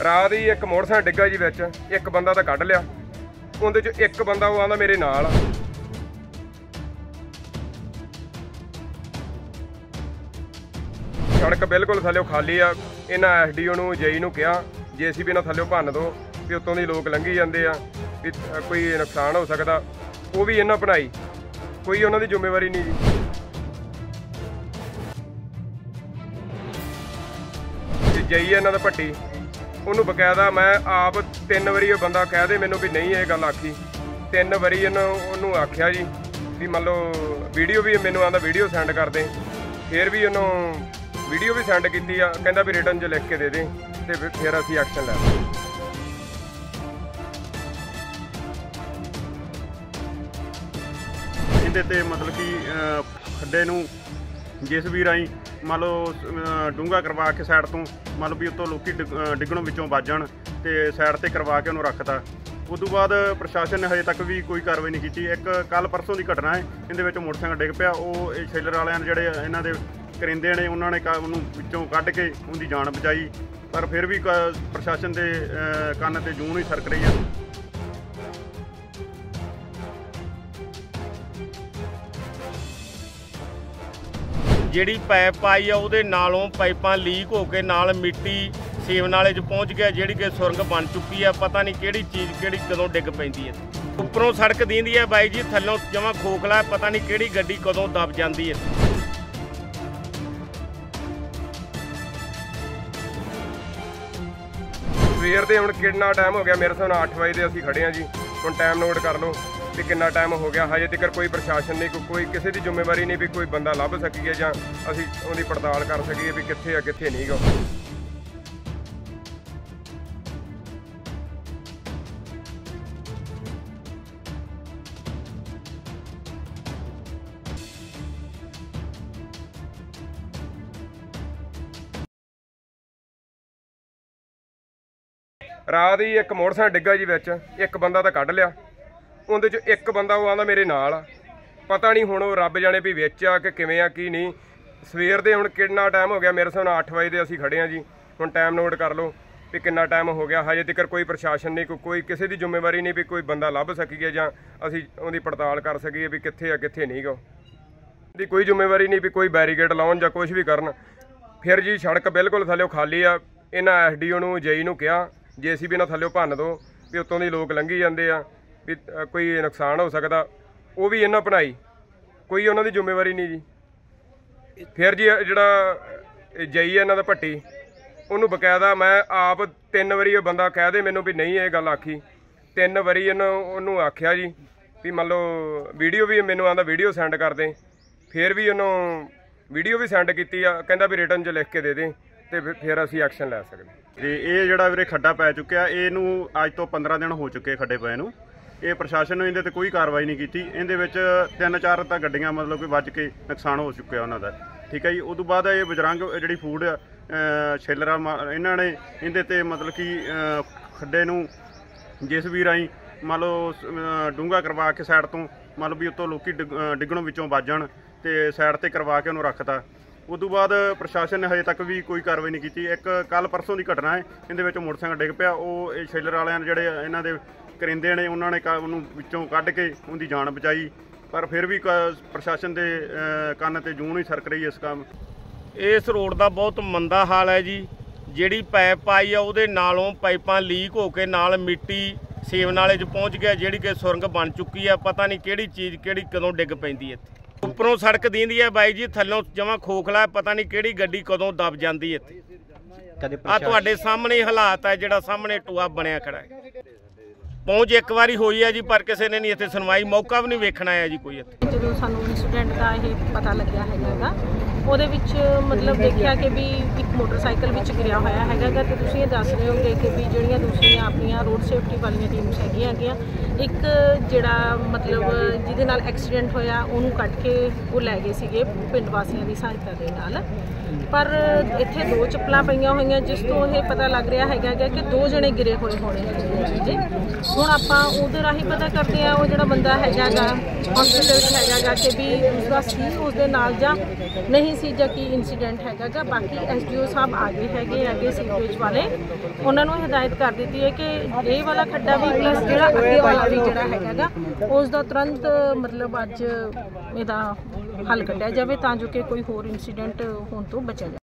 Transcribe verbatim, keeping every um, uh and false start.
रात ही एक मोटरसाइकिल डिग्गा जी विच एक बंदा तो कढ़ लिया, उहदे च एक बंदा वो आंदा मेरे नाल आ। सड़क बिल्कुल थल्लों खाली आ। इन्हां एस डी ओ नूं जे ई नूं कहा जे सी बी नाल थल्लों भन्न दो भी उत्तों दी लोग लंघी जांदे आ भी कोई नुकसान हो सकदा, वो भी इन्हां बनाई, कोई उन्हां दी जिम्मेवारी नहीं जी। जई इन्हां दा भट्टी ਉਹਨੂੰ ਬਕਾਇਦਾ ਮੈਂ ਆਪ ਤਿੰਨ ਵਾਰੀ ਉਹ ਬੰਦਾ ਕਹਿ ਦੇ ਮੈਨੂੰ ਵੀ ਨਹੀਂ ਇਹ ਗੱਲ ਆਖੀ, ਤਿੰਨ ਵਾਰੀ ਇਹਨੂੰ ਉਹਨੂੰ ਆਖਿਆ ਜੀ ਵੀ ਮੰਨ ਲਓ ਵੀਡੀਓ ਵੀ ਮੈਨੂੰ ਆਂਦਾ ਵੀਡੀਓ ਸੈਂਡ ਕਰ ਦੇ, ਫਿਰ ਵੀ ਉਹਨੂੰ ਵੀਡੀਓ ਵੀ ਸੈਂਡ ਕੀਤੀ ਆ, ਕਹਿੰਦਾ ਵੀ ਰਿਟਨ 'ਚ ਲਿਖ ਕੇ ਦੇ ਦੇ ਤੇ ਫਿਰ ਅਸੀਂ ਐਕਸ਼ਨ ਲੈ ਲਵਾਂਗੇ। ਇਹਦੇ ਤੇ ਮਤਲਬ ਕਿ ਖੱਡੇ ਨੂੰ ਜਿਸ ਵੀ ਰਾਹੀਂ ਮੰਨ ਲਓ ਡੂੰਘਾ ਕਰਵਾ ਕੇ ਸਾਈਡ ਤੋਂ ਮੰਨ ਲਓ ਵੀ ਉੱਤੋਂ ਲੋਕੀ ਡਿੱਗਣੋਂ ਵਿੱਚੋਂ ਵੱਜ ਜਾਣ ਤੇ ਸਾਈਡ ਤੇ ਕਰਵਾ ਕੇ ਉਹਨੂੰ ਰੱਖਤਾ। ਉਸ ਤੋਂ ਬਾਅਦ ਪ੍ਰਸ਼ਾਸਨ ਨੇ ਹਜੇ ਤੱਕ ਵੀ ਕੋਈ ਕਾਰਵਾਈ ਨਹੀਂ ਕੀਤੀ। ਇੱਕ ਕੱਲ ਪਰਸੋਂ ਦੀ ਘਟਨਾ ਹੈ, ਇਹਦੇ ਵਿੱਚ ਮੋਟਰਸਾਈਕਲ ਡਿੱਗ ਪਿਆ, ਉਹ ਇਹ ਸ਼ੈਲਰ ਵਾਲਿਆਂ ਨੇ ਜਿਹੜੇ ਇਹਨਾਂ ਦੇ ਕਰਿੰਦੇ ਨੇ ਉਹਨਾਂ ਨੇ ਉਹਨੂੰ ਵਿੱਚੋਂ ਕੱਢ ਕੇ ਉਹਦੀ ਜਾਨ ਬਚਾਈ, ਪਰ ਫਿਰ ਵੀ ਪ੍ਰਸ਼ਾਸਨ ਦੇ ਕੰਨ ਤੇ ਜੂੰ ਨਹੀਂ ਸਰਕ ਰਹੀ ਹੈ। ਜਿਹੜੀ ਪਾਈਪ ਪਾਈ ਆ ਉਹਦੇ ਨਾਲੋਂ ਪਾਈਪਾਂ ਲੀਕ ਹੋ ਕੇ ਨਾਲ ਮਿੱਟੀ ਸੇਵ ਨਾਲੇ 'ਚ ਪਹੁੰਚ ਗਿਆ, ਜਿਹੜੀ ਕਿ ਸੁਰੰਗ ਬਣ ਚੁੱਕੀ ਆ। ਪਤਾ ਨਹੀਂ ਕਿਹੜੀ ਚੀਜ਼ ਕਿਹੜੀ ਕਦੋਂ ਡਿੱਗ ਪੈਂਦੀ ਹੈ। ਉੱਪਰੋਂ ਸੜਕ ਦੀਂਦੀ ਹੈ ਬਾਈ ਜੀ, ਥੱਲੋਂ ਜਮਾਂ ਖੋਖਲਾ, ਪਤਾ ਨਹੀਂ ਕਿਹੜੀ ਗੱਡੀ ਕਦੋਂ ਦਬ ਜਾਂਦੀ ਹੈ। ਸਵੇਰ ਦੇ ਹੁਣ ਕਿੰਨਾ ਟਾਈਮ ਹੋ ਗਿਆ, ਮੇਰੇ ਹਿਸਾਬ ਨਾਲ ਅੱਠ ਵਜੇ ਦੇ ਅਸੀਂ ਖੜੇ ਹਾਂ ਜੀ। ਹੁਣ ਟਾਈਮ ਨੋਟ ਕਰ ਲਓ ਵੀ ਕਿੰਨਾ ਟਾਈਮ ਹੋ ਗਿਆ, ਹਜੇ ਤੱਕ ਕੋਈ ਪ੍ਰਸ਼ਾਸਨ ਨਹੀਂ, ਕੋਈ ਕਿਸੇ ਦੀ ਜ਼ਿੰਮੇਵਾਰੀ ਨਹੀਂ ਵੀ ਕੋਈ ਬੰਦਾ ਲੱਭ ਸਕੀਏ ਜਾਂ ਅਸੀਂ ਉਹਦੀ ਪੜਤਾਲ ਕਰ ਸਕੀਏ ਵੀ ਕਿੱਥੇ ਆ ਕਿੱਥੇ ਨਹੀਂ ਗਾ। ਰਾਤ ही एक मोटरसाइकिल डिग्गा जी विच एक बंदा तो कढ़ लिया, उहदे च एक बंदा वो आंदा मेरे नाल आ। पता नहीं हुण वो रब जाने भी विच आ कि किवें आ की नहीं। सवेर दे हुण कितना टाइम हो गया, मेरे हिसाब नाल अठ बजे दे असीं खड़े हां जी। हुण टाइम नोट कर लो भी कितना टाइम हो गया, हजे तक कोई प्रशासन नहीं, कोई किसी की जिम्मेवारी नहीं भी कोई बंदा लभ सकीए जां असीं उहदी पड़ताल कर सकीए भी कित्थे आ कित्थे नहीं गा। दी कोई जिम्मेवारी नहीं भी कोई बैरीकेड लाउण जां कुछ भी करन। फिर जी सड़क बिल्कुल थल्लों खाली आ। इन्हां एस डी ओ नूं जे ई नूं कहा जे सी बी नाल थल्लों भन्न दो भी उत्तों दी लोग लंघी जांदे आ भी कोई नुकसान हो सकदा, वो भी इन्हां बनाई, कोई उन्हां दी जिम्मेवारी नहीं जी। फिर जी जिहड़ा जई इन्हां दा भट्टी ਉਹਨੂੰ ਬਕਾਇਦਾ ਮੈਂ ਆਪ ਤਿੰਨ ਵਾਰੀ ਉਹ ਬੰਦਾ ਕਹਿ ਦੇ ਮੈਨੂੰ ਵੀ ਨਹੀਂ ਇਹ ਗੱਲ ਆਖੀ, ਤਿੰਨ ਵਾਰੀ ਇਹਨੂੰ ਉਹਨੂੰ ਆਖਿਆ ਜੀ ਵੀ ਮੰਨ ਲਓ ਵੀਡੀਓ ਵੀ ਮੈਨੂੰ ਆਂਦਾ ਵੀਡੀਓ ਸੈਂਡ ਕਰ ਦੇ, ਫਿਰ ਵੀ ਉਹਨੂੰ ਵੀਡੀਓ ਵੀ ਸੈਂਡ ਕੀਤੀ ਆ, ਕਹਿੰਦਾ ਵੀ ਰਿਟਨ 'ਚ ਲਿਖ ਕੇ ਦੇ ਦੇ ਤੇ ਫਿਰ ਅਸੀਂ ਐਕਸ਼ਨ ਲੈ ਸਕਦੇ। ਤੇ ਇਹ ਜਿਹੜਾ ਵੀਰੇ ਖੱਡਾ ਪੈ ਚੁੱਕਿਆ, ਇਹਨੂੰ ਅੱਜ ਤੋਂ ਪੰਦਰਾਂ ਦਿਨ ਹੋ ਚੁੱਕੇ ਖੱਡੇ ਪਏ ਨੂੰ। ਇਹ ਪ੍ਰਸ਼ਾਸਨ ਨੇ ਇਹਦੇ ਤੇ ਕੋਈ ਕਾਰਵਾਈ ਨਹੀਂ ਕੀਤੀ। ਇਹਦੇ ਵਿੱਚ ਤਿੰਨ ਚਾਰ ਤਾਂ ਗੱਡੀਆਂ ਮਤਲਬ ਕਿ ਵੱਜ ਕੇ ਨੁਕਸਾਨ ਹੋ ਚੁੱਕਿਆ ਉਹਨਾਂ ਦਾ, ਠੀਕ ਹੈ ਜੀ। ਉਸ ਤੋਂ ਬਾਅਦ ਇਹ ਬਜਰੰਗ ਜਿਹੜੀ ਫੂਡ ਸ਼ੈਲਰ ਇਹਨਾਂ ਨੇ ਇਹਦੇ ਤੇ ਮਤਲਬ ਕਿ ਖੱਡੇ ਨੂੰ ਜਿਸ ਵੀ ਰਾਹੀਂ ਮੰਨ ਲਓ ਡੂੰਘਾ ਕਰਵਾ ਕੇ ਸਾਈਡ ਤੋਂ ਮੰਨ ਲਓ ਵੀ ਉੱਤੋਂ ਲੋਕੀ ਡਿੱਗਣੋਂ ਵਿੱਚੋਂ ਵੱਜ ਜਾਣ ਤੇ ਸਾਈਡ ਤੇ ਕਰਵਾ ਕੇ ਉਹਨੂੰ ਰੱਖਤਾ। ਉਸ ਤੋਂ ਬਾਅਦ ਪ੍ਰਸ਼ਾਸਨ ਨੇ ਹਜੇ ਤੱਕ ਵੀ ਕੋਈ ਕਾਰਵਾਈ ਨਹੀਂ ਕੀਤੀ। ਇੱਕ ਕੱਲ ਪਰਸੋਂ ਦੀ ਘਟਨਾ ਹੈ, ਇਹਦੇ ਵਿੱਚ ਮੋਟਰਸਾਈਕਲ ਡਿੱਗ ਪਿਆ, ਉਹ ਇਹ ਸ਼ੈਲਰ ਵਾਲਿਆਂ ਨੇ ਜਿਹੜੇ ਇਹਨਾਂ ਦੇ ਕਰਿੰਦੇ ਨੇ ਉਹਨਾਂ ਨੇ ਉਹਨੂੰ ਵਿੱਚੋਂ ਕੱਢ ਕੇ ਉਹਦੀ ਜਾਨ ਬਚਾਈ, ਪਰ ਫਿਰ ਵੀ ਪ੍ਰਸ਼ਾਸਨ ਦੇ ਕੰਨ ਤੇ ਜੂੰ ਨਹੀਂ ਸਰਕ ਰਹੀ ਇਸ ਕੰਮ। ਇਸ ਰੋਡ ਦਾ ਬਹੁਤ ਮੰਦਾ ਹਾਲ ਹੈ ਜੀ। ਜਿਹੜੀ ਪਾਈਪ ਪਾਈ ਆ ਉਹਦੇ ਨਾਲੋਂ ਪਾਈਪਾਂ ਲੀਕ ਹੋ ਕੇ ਨਾਲ ਮਿੱਟੀ ਸੇਵ ਨਾਲੇ 'ਚ ਪਹੁੰਚ ਗਿਆ, ਜਿਹੜੀ ਕਿ ਸੁਰੰਗ ਬਣ ਚੁੱਕੀ ਆ। ਪਤਾ ਨਹੀਂ ਕਿਹੜੀ ਚੀਜ਼ ਕਿਹੜੀ ਕਦੋਂ ਡਿੱਗ ਪੈਂਦੀ ਹੈ। ਉੱਪਰੋਂ ਸੜਕ ਦੀਂਦੀ ਹੈ ਬਾਈ ਜੀ, ਥੱਲੋਂ ਜਮਾਂ ਖੋਖਲਾ, ਪਤਾ ਨਹੀਂ ਕਿਹੜੀ ਗੱਡੀ ਕਦੋਂ ਦਬ ਜਾਂਦੀ ਇੱਥੇ। ਆ ਤੁਹਾਡੇ ਸਾਹਮਣੇ ਹਾਲਾਤ ਹੈ, ਜਿਹੜਾ ਸਾਹਮਣੇ ਟੋਆ ਬਣਿਆ ਖੜਾ ਹੈ। ਪਹੁੰਚ ਇੱਕ ਵਾਰੀ ਹੋਈ ਹੈ ਜੀ, ਪਰ ਕਿਸੇ ਨੇ ਨਹੀਂ ਇੱਥੇ ਸੁਣਵਾਈ, ਮੌਕਾ ਵੀ ਨਹੀਂ ਵੇਖਣ ਆਇਆ ਜੀ ਕੋਈ ਇੱਥੇ। ਜਦੋਂ ਸਾਨੂੰ ਇੰਸੀਡੈਂਟ ਦਾ ਇਹ ਪਤਾ ਲੱਗਿਆ ਹੈਗਾ ਉਹਦੇ ਵਿੱਚ ਮਤਲਬ ਦੇਖਿਆ ਕਿ ਵੀ ਇੱਕ ਮੋਟਰਸਾਈਕਲ ਵਿੱਚ ਗਿਰਿਆ ਹੋਇਆ ਹੈਗਾ ਤੇ ਤੁਸੀਂ ਇਹ ਦੱਸ ਰਹੇ ਹੋਗੇ ਕਿ ਵੀ ਜਿਹੜੀਆਂ ਦੂਸਰੀਆਂ ਆਪਣੀਆਂ ਰੋਡ ਸੇਫਟੀ ਵਾਲੀਆਂ ਟੀਮਸ ਹੈਗੀਆਂ ਹੈਗੀਆਂ, ਇੱਕ ਜਿਹੜਾ ਮਤਲਬ ਜਿਹਦੇ ਨਾਲ ਐਕਸੀਡੈਂਟ ਹੋਇਆ ਉਹਨੂੰ ਕੱਢ ਕੇ ਉਹ ਲੈ ਗਏ ਸੀਗੇ ਪਿੰਡ ਵਾਸੀਆਂ ਦੀ ਸਹਾਇਤਾ ਦੇ ਨਾਲ। ਪਰ ਇੱਥੇ ਦੋ ਚੱਪਲਾਂ ਪਈਆਂ ਹੋਈਆਂ, ਜਿਸ ਤੋਂ ਇਹ ਪਤਾ ਲੱਗ ਰਿਹਾ ਹੈਗਾ ਕਿ ਦੋ ਜਣੇ ਗਿਰੇ ਹੋਏ ਹੋਣੇ ਹੈਗੇ। ਹੁਣ ਆਪਾਂ ਉਹਦੇ ਰਾਹੀਂ ਪਤਾ ਕਰਦੇ ਹਾਂ ਉਹ ਜਿਹੜਾ ਬੰਦਾ ਹੈਗਾ ਗਾ ਹਸਪੀਟਲ 'ਚ ਹੈਗਾ ਗਾ ਕਿ ਵੀ ਉਸਦਾ ਸੀ ਉਸਦੇ ਨਾਲ ਜਾਂ ਨਹੀਂ ਨਹੀਂ ਸੀ ਜਾਂ ਕੀ ਇਨਸੀਡੈਂਟ ਹੈਗਾ ਗਾ। ਬਾਕੀ ਐਸਡੀਓ ਸਾਹਿਬ ਆ ਗਏ ਹੈਗੇ ਹੈਗੇ ਸੀਵਰੇਜ ਵਾਲੇ, ਉਹਨਾਂ ਨੂੰ ਹਦਾਇਤ ਕਰ ਦਿੱਤੀ ਹੈ ਕਿ ਇਹ ਵਾਲਾ ਖੱਡਾ ਵੀ ਪਲੱਸ ਜਿਹੜਾ ਅੱਗੇ ਵਾਲਾ ਵੀ ਜਿਹੜਾ ਹੈਗਾ ਗਾ ਉਸ ਦਾ ਤੁਰੰਤ ਮਤਲਬ ਅੱਜ ਇਹਦਾ ਹੱਲ ਕੱਢਿਆ ਜਾਵੇ ਤਾਂ ਜੋ ਕਿ ਕੋਈ ਹੋਰ ਇਨਸੀਡੈਂਟ ਹੋਣ ਤੋਂ ਬਚਿਆ ਜਾਵੇ।